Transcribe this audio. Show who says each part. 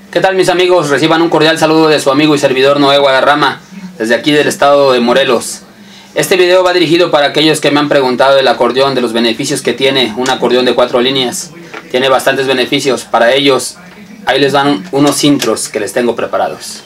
Speaker 1: ¿Qué tal, mis amigos? Reciban un cordial saludo de su amigo y servidor Noé Guadarrama, desde aquí del estado de Morelos. Este video va dirigido para aquellos que me han preguntado del acordeón, de los beneficios que tiene un acordeón de 4 líneas. Tiene bastantes beneficios para ellos. Ahí les dan unos intros que les tengo preparados.